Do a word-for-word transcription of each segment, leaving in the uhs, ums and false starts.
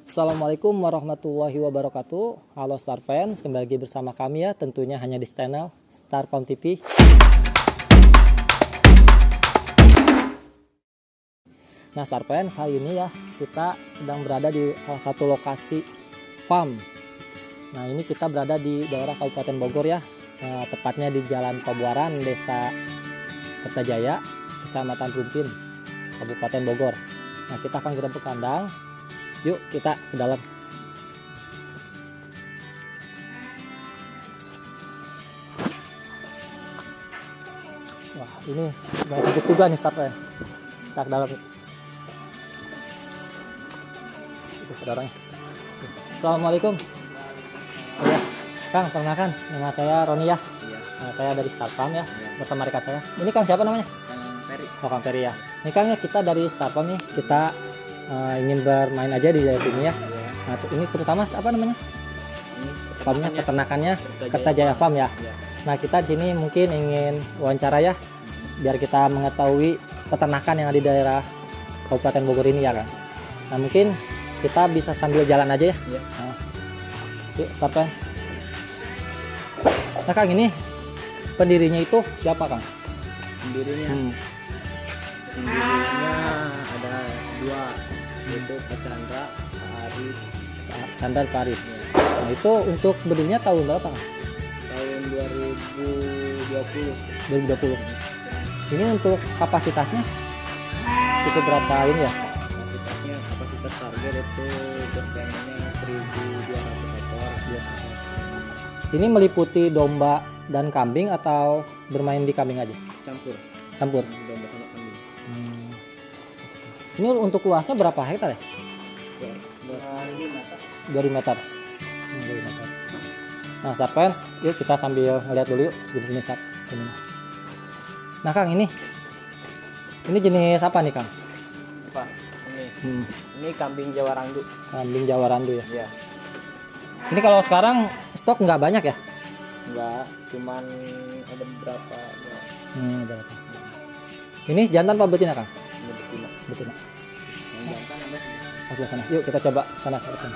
Assalamualaikum warahmatullahi wabarakatuh. Halo Star Fans, kembali lagi bersama kami ya, tentunya hanya di channel Star Farm T V. Nah Star Fans, kali ini ya kita sedang berada di salah satu lokasi farm. Nah ini kita berada di daerah Kabupaten Bogor ya, nah, tepatnya di Jalan Pabuaran, Desa Kertajaya, Kecamatan Rumpin, Kabupaten Bogor. Nah kita akan gerak ke kandang. Yuk kita ke dalam. Wah ini banyak sakit juga nih Star Fans. Kita ke dalam. Itu saudaranya. Assalamualaikum. Oh, ya. Kang, perkenalkan, nama saya Roni ya. Iya. Nah, saya dari Star Farm ya, iya. Bersama rekan saya. Ini Kang siapa namanya? Kang Ferry. Oh Kang Ferry ya. Ini Kang ya, kita dari Star Farm nih, kita uh, ingin bermain aja di sini ya. Nah, ini terutama apa namanya? Ini farmnya, peternakannya Kertajaya Farm ya. Ya. Nah, kita di sini mungkin ingin wawancara ya, biar kita mengetahui peternakan yang ada di daerah Kabupaten Bogor ini ya, Kang. Nah, mungkin kita bisa sambil jalan aja ya. Ya. Nah, yuk, Star Fans. Nah, Kang, ini pendirinya itu siapa, Kang? Pendirinya, hmm. pendirinya ada dua, yaitu Pak Chandra, Pak Arif. Chandra, Pak Arif. Ya. Nah, itu untuk berdirinya tahun berapa, Kang? Tahun dua ribu dua puluh. dua ribu dua puluh. Ini untuk kapasitasnya cukup berapa ini ya? Kapasitasnya, kapasitas target itu berpengennya seribu dua ratus ekor. Ini meliputi domba dan kambing atau bermain di kambing aja? Campur. Campur. Domba sama kambing. Hmm. Ini untuk luasnya berapa hektar ya? dua ribu meter. Nah, Star Fans, yuk kita sambil ngeliat dulu yuk jenis-jenis ini. Nah, Kang, ini ini jenis apa nih, Kang? Apa? Ini. Hmm. Ini kambing Jawa Randu. Kambing Jawa Randu ya. Iya. Ini kalau sekarang stok nggak banyak ya? Enggak, cuman ada beberapa. Ya. Hmm, ada apa? Ini jantan apa betina, Kang? Ini betina. Betina. Yang jantan ada. Oke, sana. Yuk kita coba sana Star Fans.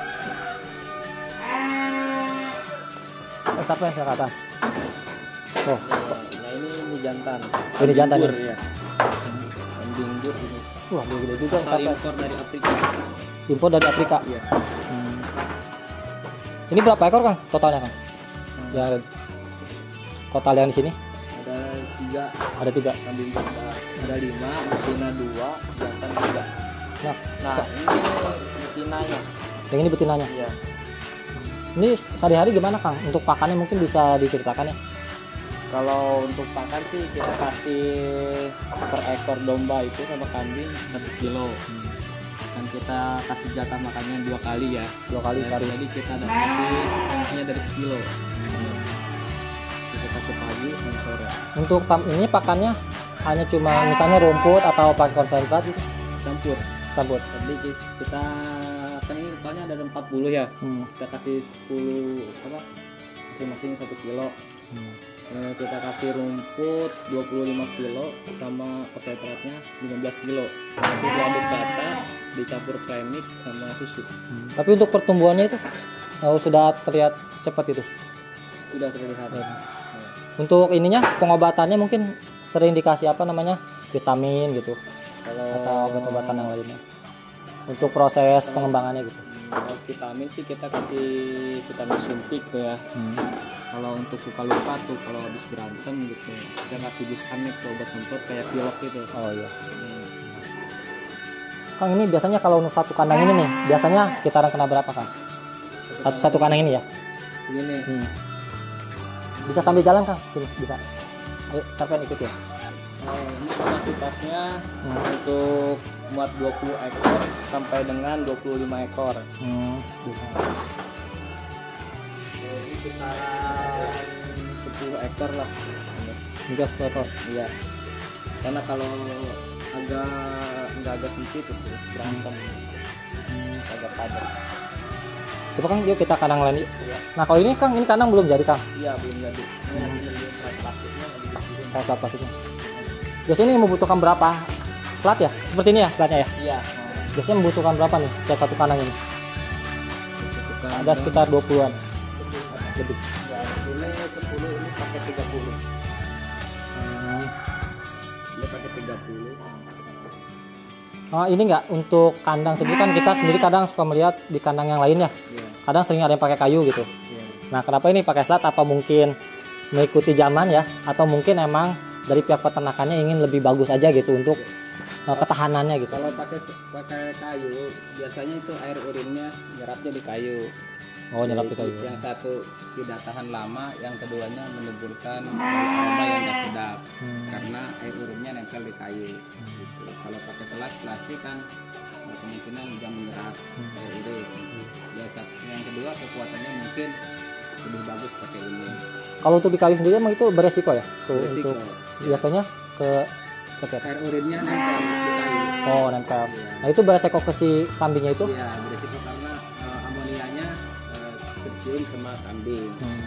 Oh, Star Fans ke atas. Oh, nah ini, ini jantan. Oh, ini jantan ya. Kambing bur ini. Wah, gede juga. Asal impor dari Afrika. Impor dari Afrika. Iya. Hmm. Ini berapa ekor, Kang? Totalnya, Kang? Hmm. Ya, total yang di sini? Ada tiga. Ada tiga. Kambing jantan ada lima, betina dua, jantan tiga. Nah, nah ini betinanya. Yang ini betinanya. Iya. Ini sehari-hari gimana, Kang? Untuk pakannya mungkin bisa diceritakan ya? Kalau untuk pakan sih kita kasih per ekor domba itu sama kambing satu kilo. Hmm. Dan kita kasih jatah makannya dua kali ya. Dua kali sehari. Jadi kita ada kasih setengahnya dari sekilo. Hmm. Kita kasih pagi sama sore. Untuk tam ini pakannya hanya cuma misalnya rumput atau pakan konsentrat gitu? Campur. Campur. Jadi kita kan ini totalnya ada empat puluh ya. Hmm. Kita kasih sepuluh apa? Masing-masing satu kilo. Hmm. Nah, kita kasih rumput dua puluh lima kilo sama konsentratnya lima belas kilo. Nanti diaduk rata, dicampur premix sama susu. Hmm. Tapi untuk pertumbuhannya itu oh, sudah terlihat cepat itu. Sudah terlihat. Hmm. Ya. Untuk ininya pengobatannya mungkin sering dikasih apa namanya? Vitamin gitu. Kalau atau obat-obatan yang lainnya. Untuk proses pengembangannya gitu. Kalau vitamin sih kita kasih vitamin suntik tuh ya. Hmm. Kalau untuk luka-luka tuh kalau habis berantem gitu kita kasih bisanek tuh obat semprot kayak pilok gitu. Oh iya. Hmm. Kang, ini biasanya kalau untuk satu kandang ini nih biasanya sekitaran kena berapa, Kang? Satu satu kandang ini ya. Begini. Hmm. Bisa sambil jalan, Kang? Sini bisa. Ayo, sampai ikut ya. Nah, ini kapasitasnya hmm. untuk muat dua puluh ekor sampai dengan dua puluh lima ekor. Hmm. Jadi kisaran sepuluh ekor lah. Juga sepuluh ekor. Iya. Karena kalau agak nggak agak sempit itu berantem. Hmm. Agak padat. Coba Kang, yuk kita kandang lain yuk. Iya. Nah kalau ini Kang, ini kandang belum jadi Kang? Iya belum jadi. Ini lagi ngerjain serat plastiknya lagi di sini. Serat plastiknya. Biasanya ini membutuhkan berapa slat ya? Seperti ini ya slatnya ya? Iya. Biasanya membutuhkan berapa nih setiap satu kandang ini? ada sekitar dua puluhan lebih. Ya, ini sepuluh, ini pakai tiga puluh. Hmm. Ini pakai tiga puluh. Oh, ini enggak untuk kandang sendiri kan kita sendiri kadang suka melihat di kandang yang lain ya. Ya. Kadang sering ada yang pakai kayu gitu. Ya. Nah, kenapa ini pakai slat? Apa mungkin mengikuti zaman ya? Atau mungkin emang dari pihak peternakannya ingin lebih bagus aja gitu untuk uh, ketahanannya gitu? Kalau pakai pakai kayu, biasanya itu air urinnya nyerapnya di kayu. Oh, nyerap di kayu. Yang satu tidak tahan lama, yang keduanya menimbulkan aroma yang tidak sedap Hmm. karena air urinnya nempel di kayu. Gitu. Kalau pakai selat plastik kan kemungkinan juga menyerap Hmm. air urin. Biasa. Yang kedua kekuatannya mungkin lebih bagus pakai ini. Kalau untuk di kayu sendiri emang itu beresiko ya? Tuh, Beresiko. untuk biasanya ke ke Air urinnya nempel di kayu. Oh, nempel. Iya. Nah, itu beresiko ke si kambingnya itu? Iya, beresiko karena uh, amonianya uh, tercium sama kambing. Hmm.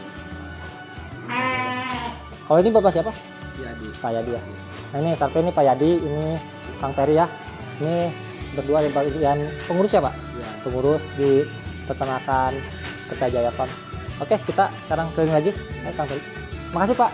Kalau ini Bapak siapa? Iya, di Pak Yadi ya. Nah, ini Sarpe, ini Pak Yadi, ini Kang Peri ya. Ini berdua yang, yang pengurus ya Pak? Iya. Pengurus di peternakan Kertajaya Farm. Oke, kita sekarang keliling lagi. Ayo, Kang Peri. Makasih Pak.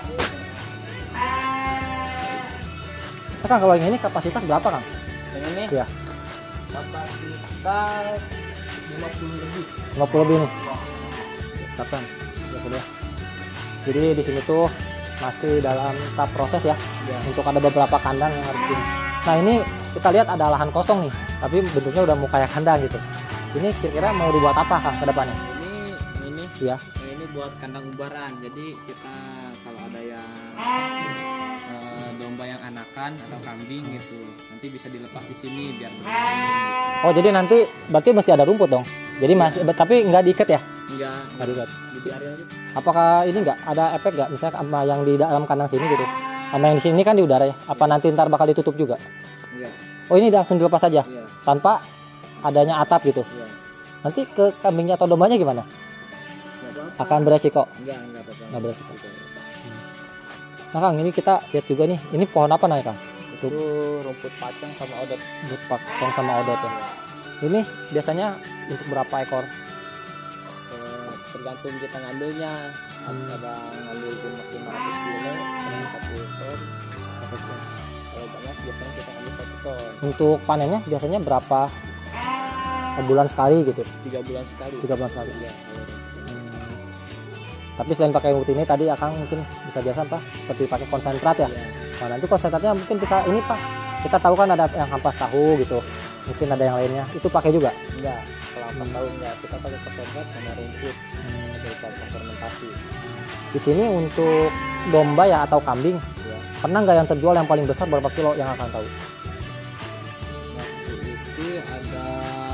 Nah, Kang, kalau yang ini kapasitas berapa Kang? Yang ini Iya, kapasitas lima puluh lebih. lima puluh lebih nih. Silakan. Ya sudah. Jadi di sini tuh masih dalam tahap proses ya. Ya. Untuk ada beberapa kandang yang harus di. Nah, ini kita lihat ada lahan kosong nih, tapi bentuknya udah mau kayak kandang gitu. Ini kira-kira mau dibuat apa Kang ke depannya? Ini ini Iya. ini buat kandang umbaran. Jadi kita kalau ada yang eh, domba yang anakan atau kambing gitu, nanti bisa dilepas di sini biar bermain. Oh, jadi nanti berarti masih ada rumput dong. Jadi masih tapi nggak diikat ya? Enggak, Nggak diikat. dibiarin aja. Apakah ini nggak ada efek nggak misalnya sama yang di dalam kandang sini gitu? Sama yang di sini kan di udara ya. Apa nanti ntar bakal ditutup juga? Enggak. Oh, ini langsung dilepas saja Iya, tanpa adanya atap gitu. iya. Nanti ke kambingnya atau dombanya gimana? Enggak apa-apa. Akan beresiko. Enggak, enggak apa-apa. Nggak beresiko. Nah Kang, ini kita lihat juga nih. Ini pohon apa namanya Kang? Itu rumput pacang sama odot. Rumput pakong sama odot ya. Ini biasanya untuk berapa ekor? Eh, tergantung kita ngambilnya. Kadang ngambil lima ratus kilo, kadang satu ton. Kalau banyak biasanya kita ambil satu ton. Untuk panennya biasanya berapa bulan sekali gitu? Tiga bulan sekali. Tiga bulan sekali. Iya, kalau rumput. Hmm. Tapi selain pakai rumput ini tadi Akang mungkin bisa biasa Pak seperti pakai konsentrat ya. Iya. Nah, nanti konsentratnya mungkin bisa ini Pak. Kita tahu kan ada yang ampas tahu gitu. Mungkin ada yang lainnya. Itu pakai juga. Enggak, kalau ampas tahu enggak. Kita pakai konsentrat sama rumput dari fermentasi. Di sini untuk domba ya atau kambing, Ya. pernah nggak yang terjual yang paling besar berapa kilo yang Akang tahu? Waktu itu ada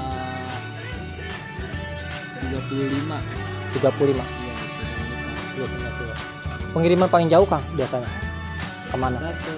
tiga puluh lima. tiga puluh lima. Iya, dua puluh lima kilo. Pengiriman paling jauh Kang biasanya kemana? Ada ke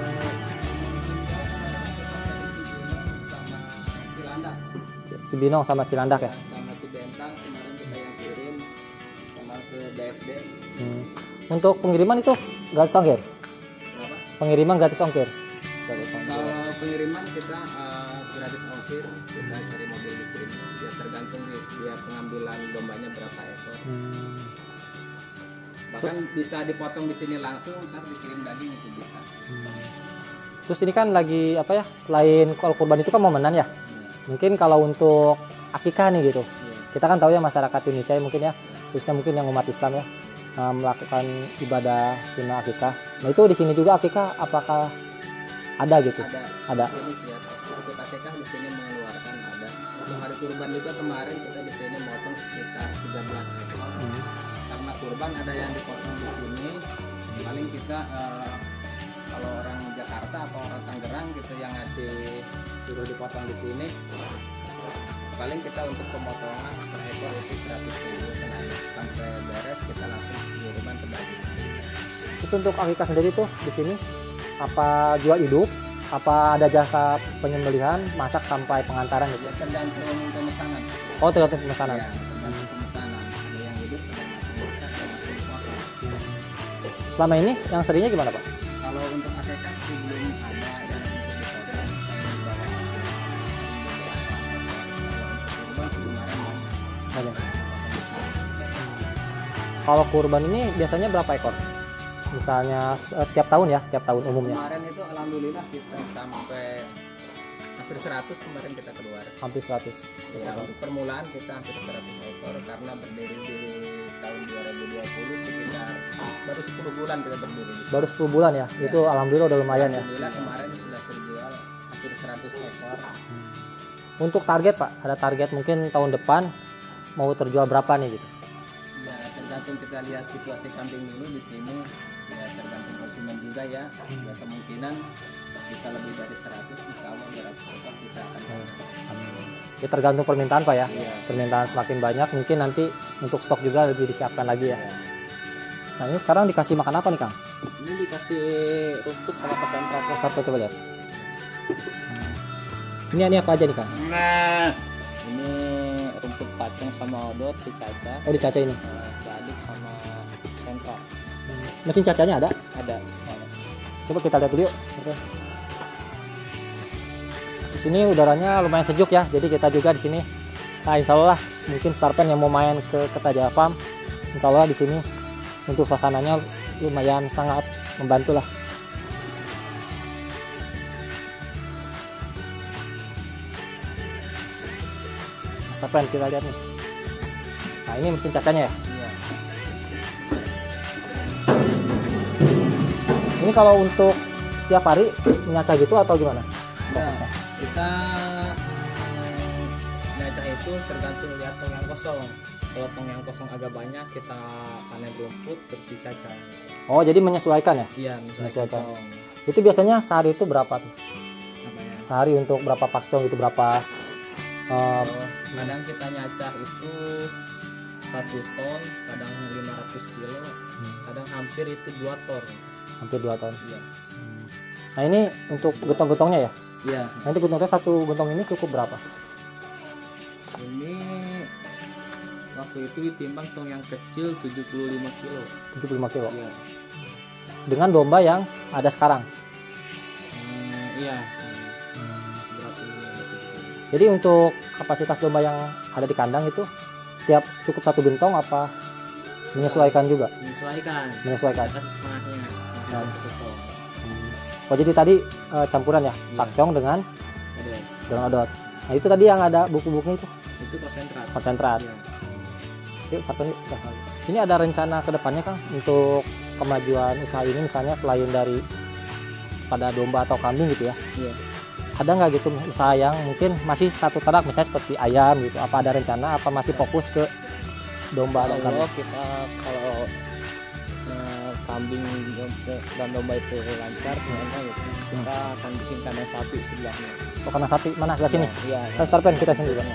sama Cilandak. Cibinong sama Cilandak ya. Sama Cibentang kemarin kita yang kirim sama ke B S D. Hmm. Untuk pengiriman itu gratis ongkir. Berapa? Pengiriman gratis ongkir. Gratis ongkir. Kalau pengiriman kita uh, gratis ongkir, kita cari mobil di sini. Dia tergantung di dia pengambilan dombanya berapa ekor. Hmm. Bahkan bisa dipotong di sini langsung, ntar dikirim daging itu bisa. Hmm. Terus ini kan lagi apa ya? Selain kalau kurban itu kan momenan ya. Iya. Mungkin kalau untuk akikah nih gitu. Iya. Kita kan tahu ya masyarakat Indonesia mungkin ya, khususnya mungkin yang umat Islam ya, uh, melakukan ibadah sunnah akikah. Nah itu di sini juga akikah apakah ada gitu? Ada. Ada. Di sini siap. Untuk akikah di sini mengeluarkan ada. Untuk hari kurban juga kemarin kita di sini motong sekitar tiga belas ekor. Hmm. Karena kurban ada yang dipotong di sini. Paling kita eh, kalau orang Jakarta atau orang Tangerang gitu yang ngasih suruh dipotong di sini. Paling kita untuk pemotongan per ekor itu seratus ribu sampai beres kita langsung pengiriman ke daging. Itu untuk akikah sendiri tuh di sini apa jual hidup? Apa ada jasa penyembelihan, masak sampai pengantaran gitu? Ya tergantung pemesanan. Oh tergantung pemesanan. Ya, tergantung pemesanan. Ada yang hidup, ada yang masak, ada yang langsung dipotong. Selama ini yang seringnya gimana Pak? Kalau untuk akikah sih belum ada yang untuk dipotong sama di bawah. Kalau untuk kurban sih kemarin banyak. biasanya. Kalau kurban ini biasanya berapa ekor? Misalnya eh, tiap tahun ya, tiap tahun umumnya. Kemarin itu alhamdulillah kita sampai hampir seratus kemarin kita keluar. Hampir seratus. Ya, untuk permulaan kita hampir seratus ekor karena berdiri di tahun dua ribu dua puluh sekitar baru sepuluh bulan kita berdiri. Baru sepuluh bulan ya. Ya. Itu alhamdulillah udah lumayan ya. Alhamdulillah kemarin sudah terjual hampir seratus ekor. Hmm. Untuk target Pak, ada target mungkin tahun depan mau terjual berapa nih gitu? Ya tergantung kita lihat situasi kambing dulu di sini. Ya tergantung konsumen juga ya. Ya kemungkinan bisa lebih dari seratus, bisa seratus ekor kita akan. Amin. Ya tergantung permintaan Pak ya. Ya. Permintaan semakin banyak mungkin nanti untuk stok juga lebih disiapkan lagi ya. Nah ini sekarang dikasih makan apa nih Kang? Ini dikasih rumput sama pesantren. Terus apa coba lihat. Hmm. Ini ini apa aja nih Kang? Nah, ini rumput pacong sama odot dicaca. Oh dicaca ini. Uh, diaduk sama sentral. Hmm. Mesin cacanya ada? Ada. Coba kita lihat dulu yuk. Oke. Di sini udaranya lumayan sejuk ya, jadi kita juga di sini. Nah, insya Allah mungkin Starpen yang mau main ke Kertajaya Farm, insya Allah di sini untuk suasananya lumayan sangat membantu lah. Starpen kita lihat nih. Nah ini mesin cacanya ya. Iya. Ini kalau untuk setiap hari menyaca gitu atau gimana? Nah, kita nyacah itu tergantung lihat tong yang kosong. Kalau tong yang kosong agak banyak kita panen rumput terus dicacah. Oh jadi menyesuaikan ya? Iya Menyesuaikan. menyesuaikan. Itu biasanya sehari itu berapa tuh? Apa ya? Sehari untuk berapa pakcong itu berapa? Uh, Oh, kadang kita nyacah itu satu ton, kadang lima ratus kilo, kadang hampir itu dua ton. hampir dua ton. Iya. Nah ini untuk gentong-gentongnya ya? Iya. Nanti gentongnya satu gentong ini cukup berapa? Ini waktu itu ditimbang tong yang kecil tujuh puluh lima kilo. tujuh puluh lima kilo. Iya. Dengan domba yang ada sekarang. Hmm, iya. Berapa ini? Jadi untuk kapasitas domba yang ada di kandang itu setiap cukup satu gentong apa menyesuaikan juga? Menyesuaikan. Menyesuaikan. Kita kasih setengahnya. Nah. Satu ton. Oh jadi tadi uh, campuran ya, Iya. pakcong dengan Odot. dengan odot. Nah itu tadi yang ada buku-bukunya itu Itu konsentrat. konsentrat. Iya. Yuk, Starpen, yuk, gas lagi. Ini ada rencana ke depannya Kang untuk kemajuan usaha ini misalnya selain dari pada domba atau kambing gitu ya. Iya. Ada nggak gitu usaha yang mungkin masih satu ternak misalnya seperti ayam gitu? Apa ada rencana apa masih fokus ke domba atau Kalau kambing? kita kalau eh, kambing dan domba itu lancar sebenarnya gitu, kita akan bikin kandang sapi sebelahnya. Oh, karena sapi mana sebelah sini? Iya. Nah, Starpen kita sini juga.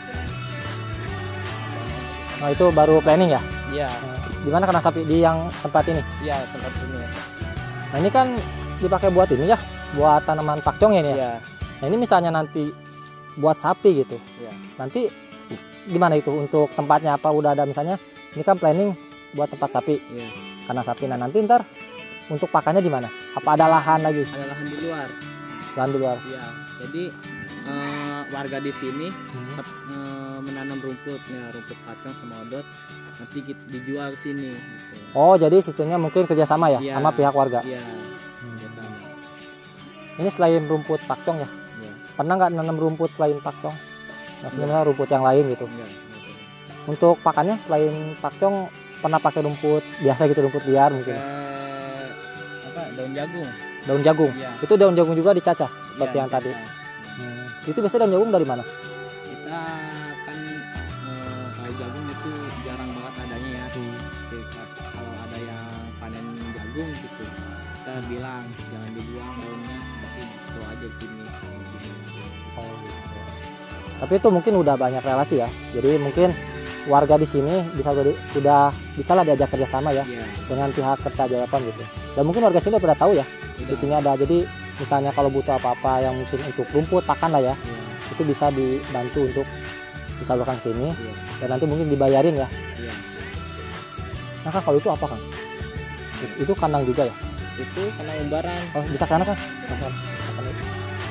Nah itu baru planning ya? Iya. Nah, di mana kandang sapi di yang tempat ini? Iya tempat sini. Nah ini kan dipakai buat ini ya, buat tanaman pakcong ya ini ya. Iya. Nah ini misalnya nanti buat sapi gitu, Iya. nanti gimana itu untuk tempatnya apa udah ada misalnya? Ini kan planning buat tempat sapi, Iya. kandang sapi. Nah nanti ntar untuk pakannya di mana? Apa ada lahan lagi? Ada lahan di luar. Lahan di luar. Iya. Jadi eh, warga di sini Hmm. eh, menanam rumput, ya rumput pacong sama odot, nanti kita dijual ke sini. Gitu. Oh jadi sistemnya mungkin kerjasama ya Iya. sama pihak warga. Iya. Hmm. Kerjasama. Ini selain rumput pakcong ya, Iya. pernah nggak nanam rumput selain pakcong? Maksudnya rumput yang lain gitu. Enggak. Untuk pakannya selain pakcong pernah pakai rumput biasa gitu, rumput liar mungkin. Pakai apa? Daun jagung. Daun jagung. Iya. Itu daun jagung juga dicacah seperti Iya, yang tadi. dicacah. Hmm. Itu biasanya daun jagung dari mana? Kita kan eh, kayak jagung itu jarang banget adanya ya. Kita, kalau ada yang panen jagung gitu, kita bilang jangan dibuang daunnya, nanti bawa aja ke sini. Oh, gitu. Tapi itu mungkin udah banyak relasi ya. Jadi mungkin warga di sini bisa beri- udah bisa lah diajak kerjasama ya Iya. dengan pihak Kertajaya Farm gitu. Dan mungkin warga sini udah pada tahu ya. Di Udah. sini ada, jadi misalnya kalau butuh apa-apa yang mungkin untuk rumput pakan lah ya, Iya. itu bisa dibantu untuk disalurkan ke sini. Iya. Dan nanti mungkin dibayarin ya. Iya. Nah Kang, kalau itu apa Kang? Itu- Itu kandang juga ya? Itu kena umbaran. Oh bisa ke sana Kang? Silahkan. Silahkan.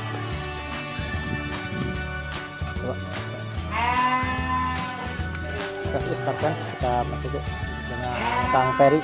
Coba. podcast Star Fans, kita masuk yuk dengan Kang Ferry.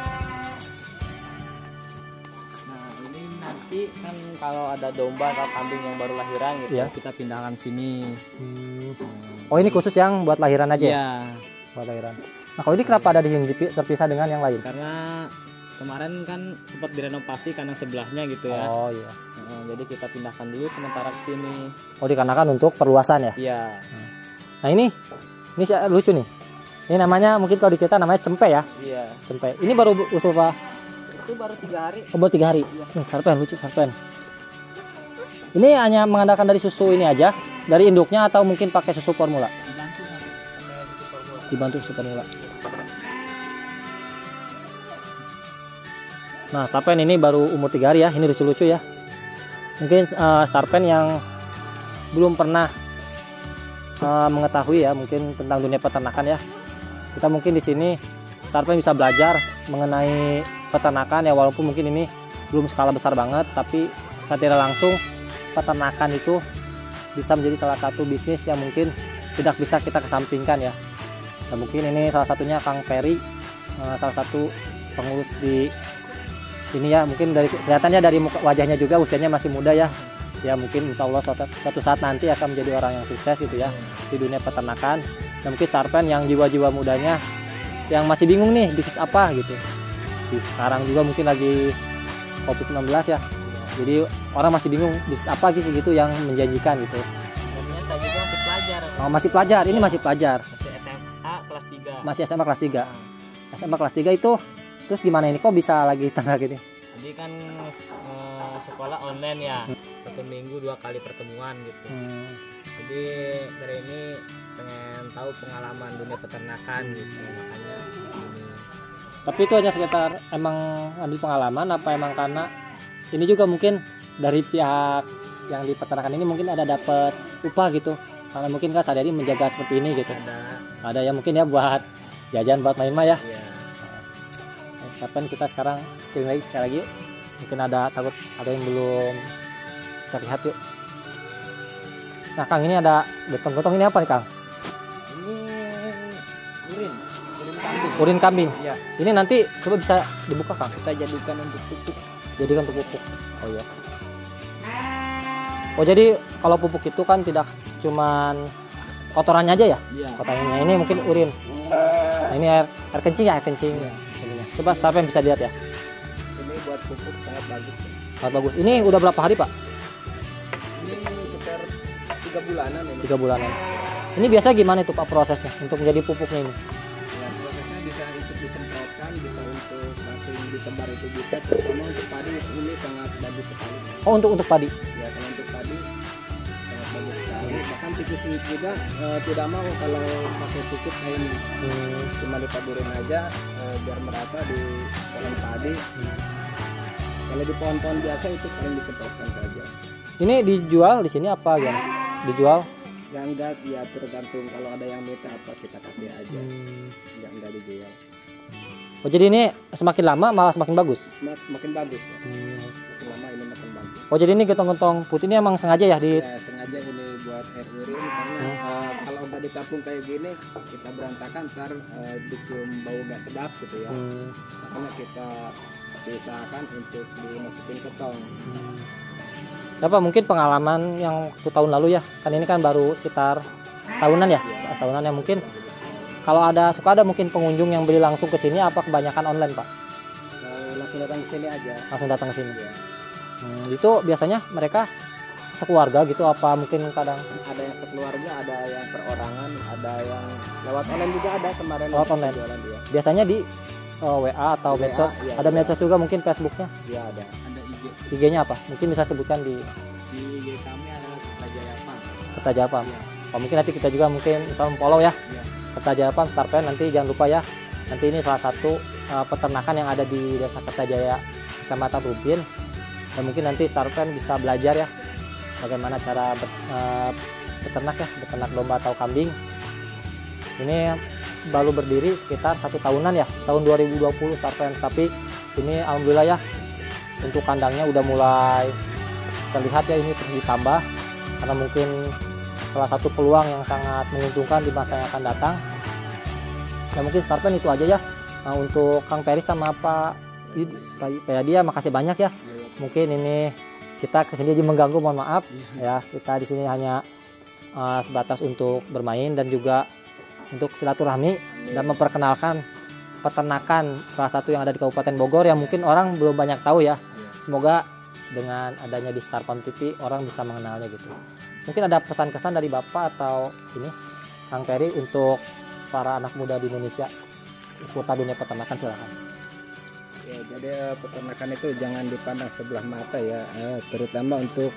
Nah ini nanti kan kalau ada domba atau kambing yang baru lahiran gitu, ya. kita pindahkan sini. Hmm. Oh ini khusus yang buat lahiran aja? Iya. Buat lahiran. Nah kalau ini kenapa ada di sini terpisah dengan yang lain? Karena kemarin kan sempat direnovasi kandang sebelahnya gitu ya. Oh iya. Nah, jadi kita pindahkan dulu sementara ke sini. Oh dikarenakan untuk perluasan ya? Iya. Nah ini, ini lucu nih. Ini namanya mungkin kalau dicerita namanya cempe ya? Iya. Cempe. Ini baru usul Pak? Itu baru tiga hari. Oh baru tiga hari. Iya. Nih sarpen lucu sarpen. Ini hanya mengandalkan dari susu ini aja, dari induknya atau mungkin pakai susu formula? Dibantu pakai susu formula. Dibantu susu formula. Nah, Starpen ini baru umur tiga hari ya. Ini lucu-lucu ya. Mungkin uh, Starpen yang belum pernah uh, mengetahui ya, mungkin tentang dunia peternakan ya. Kita mungkin di sini Starpen bisa belajar mengenai peternakan ya, walaupun mungkin ini belum skala besar banget, tapi secara tidak langsung peternakan itu bisa menjadi salah satu bisnis yang mungkin tidak bisa kita kesampingkan ya. Nah, mungkin ini salah satunya Kang Ferry, uh, salah satu pengurus di ini ya, mungkin dari kelihatannya dari muka, wajahnya juga usianya masih muda ya. Ya mungkin insya Allah suatu, suatu saat nanti akan menjadi orang yang sukses gitu ya di dunia peternakan. Dan mungkin Starpen yang jiwa-jiwa mudanya yang masih bingung nih bisnis apa gitu. Di sekarang juga mungkin lagi covid sembilan belas ya. Jadi orang masih bingung bisnis apa gitu gitu yang menjanjikan gitu. Saya juga masih pelajar. Oh, masih pelajar. Ini masih pelajar. Masih S M A kelas tiga. Masih S M A kelas tiga. S M A kelas tiga itu terus gimana ini kok bisa lagi ternak gitu? Jadi kan uh, sekolah online ya, satu minggu dua kali pertemuan gitu. Hmm. Jadi dari ini pengen tahu pengalaman dunia peternakan gitu, makanya ini. Tapi itu hanya sekitar emang ambil pengalaman apa emang karena ini juga mungkin dari pihak yang di peternakan ini mungkin ada dapat upah gitu? Karena mungkin kan sehari-hari menjaga seperti ini gitu. Ada. Ada ya mungkin ya buat jajan buat main mah ya. Iya. Kapan kita sekarang kirim lagi sekali lagi yuk. Mungkin ada takut ada yang belum terlihat yuk. Nah Kang ini ada gotong-gotong ini apa nih Kang? Ini urin, urin kambing. Urin kambing. Iya. Ini nanti coba bisa dibuka Kang. Kita jadikan untuk pupuk. Jadikan untuk pupuk. Oh iya. Oh jadi kalau pupuk itu kan tidak cuman kotorannya aja ya? Iya. Kotorannya ini mungkin urin. Nah, ini air, air kencing ya air kencing. Iya. Coba Starpen bisa lihat ya. Ini buat pupuk sangat bagus. Sangat bagus. Ini udah berapa hari Pak? Ini sekitar tiga bulanan ini. Tiga bulanan. Ini biasa gimana itu Pak prosesnya untuk menjadi pupuknya ini? Ya, prosesnya bisa untuk disemprotkan, bisa untuk langsung ditebar itu bisa. Terutama untuk padi ini sangat bagus sekali. Oh untuk untuk padi? Ya kalau untuk padi sangat bagus sekali. Bahkan tikus juga e, tidak mau kalau pakai pupuk kayak ini. Hmm. Cuma ditaburin aja e, biar merata di pohon padi. Hmm. Kalau di pohon-pohon biasa itu paling disemprotkan saja. Ini dijual di sini apa ya? Dijual? Ya enggak, ya tergantung kalau ada yang minta apa kita kasih aja. Hmm. Enggak enggak dijual. Oh jadi ini semakin lama malah semakin bagus? Mak makin bagus. Ya. Hmm. Makin lama ini makin bagus. Oh jadi ini gotong-gotong putih ini emang sengaja ya di? Ya sengaja ini buat air urin karena hmm. uh, kalau nggak ditampung kayak gini kita berantakan ntar uh, dicium bau nggak sedap gitu ya. Hmm. Makanya kita diusahakan untuk dimasukin ke tong. Hmm. Apa mungkin pengalaman yang satu tahun lalu ya, kan ini kan baru sekitar setahunan ya, ya. setahunan ya mungkin. Kalau ada suka ada mungkin pengunjung yang beli langsung ke sini apa kebanyakan online Pak? Kalau langsung datang ke sini aja. Langsung datang ke sini. Ya. Hmm, itu biasanya mereka sekeluarga gitu apa mungkin kadang? Ada yang sekeluarga, ada yang perorangan, ada yang lewat online juga ada kemarin. Lewat online. Jualan dia. Biasanya di uh, W A atau W A, medsos. Ya, ada ya. medsos juga mungkin Facebooknya? Iya ada. Ada I G. I G-nya apa? Mungkin bisa sebutkan di. Di I G kami adalah Kertajaya Farm. Kertajaya Farm. Ya. Oh, mungkin nanti kita juga mungkin bisa follow ya. Ya. Kertajaya Farm Starpen nanti jangan lupa ya. Nanti ini salah satu uh, peternakan yang ada di Desa Kertajaya, Kecamatan Rubin. Dan mungkin nanti Starpen bisa belajar ya bagaimana cara ber, uh, beternak ya, beternak domba atau kambing. Ini baru berdiri sekitar satu tahunan ya, tahun dua ribu dua puluh Starpen. Tapi ini alhamdulillah ya untuk kandangnya udah mulai terlihat ya ini terus ditambah karena mungkin salah satu peluang yang sangat menguntungkan di masa yang akan datang. Ya mungkin Starpen itu aja ya. Nah, untuk Kang Peri sama Pak Pak dia makasih banyak ya. Mungkin ini kita kesini aja mengganggu, mohon maaf ya. Kita di sini hanya uh, sebatas untuk bermain dan juga untuk silaturahmi dan memperkenalkan peternakan salah satu yang ada di Kabupaten Bogor yang mungkin orang belum banyak tahu ya. Semoga dengan adanya di Star Farm T V orang bisa mengenalnya gitu. Mungkin ada pesan-kesan dari Bapak atau ini Kang Peri untuk para anak muda di Indonesia seputar dunia peternakan, silakan. Ya, jadi peternakan itu jangan dipandang sebelah mata ya, eh, terutama untuk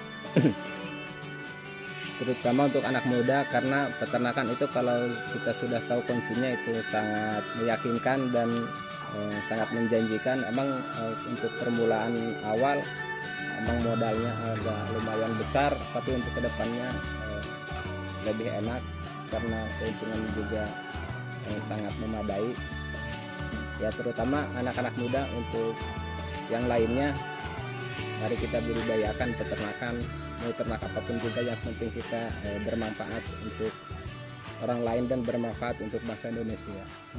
terutama untuk anak muda, karena peternakan itu kalau kita sudah tahu kuncinya itu sangat meyakinkan dan eh, sangat menjanjikan. Emang eh, untuk permulaan awal emang modalnya agak lumayan besar, tapi untuk kedepannya eh, lebih enak karena keuntungan juga eh, sangat memadai. Ya terutama anak-anak muda, untuk yang lainnya mari kita budidayakan peternakan, mau ternak apapun juga, yang penting kita eh, bermanfaat untuk orang lain dan bermanfaat untuk bangsa Indonesia.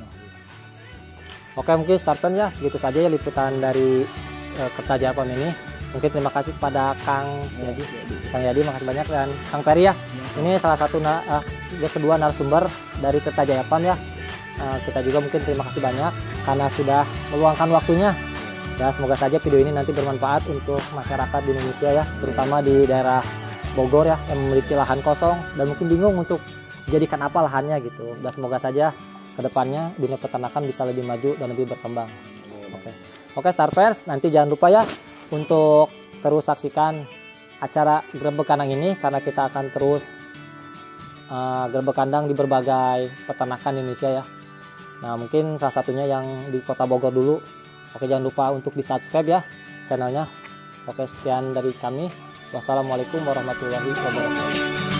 Oke, mungkin Starpen ya segitu saja ya liputan dari eh, Kertajaya ini. Mungkin terima kasih kepada Kang Yadi, Kang Yadi makasih banyak, dan Kang Peri ya. Ini salah satu na uh, kedua narasumber dari Kertajaya ya. Uh, kita juga mungkin terima kasih banyak karena sudah meluangkan waktunya. Ya, semoga saja video ini nanti bermanfaat untuk masyarakat di Indonesia ya, terutama di daerah Bogor ya yang memiliki lahan kosong dan mungkin bingung untuk jadikan apa lahannya gitu. Dan semoga saja kedepannya dunia peternakan bisa lebih maju dan lebih berkembang. Oke, oke Starpers, nanti jangan lupa ya untuk terus saksikan acara Grebek Kandang ini karena kita akan terus uh, Grebek Kandang di berbagai peternakan Indonesia ya. Nah mungkin salah satunya yang di Kota Bogor dulu. Oke, jangan lupa untuk di subscribe ya channelnya. Oke, sekian dari kami. Wassalamualaikum warahmatullahi wabarakatuh.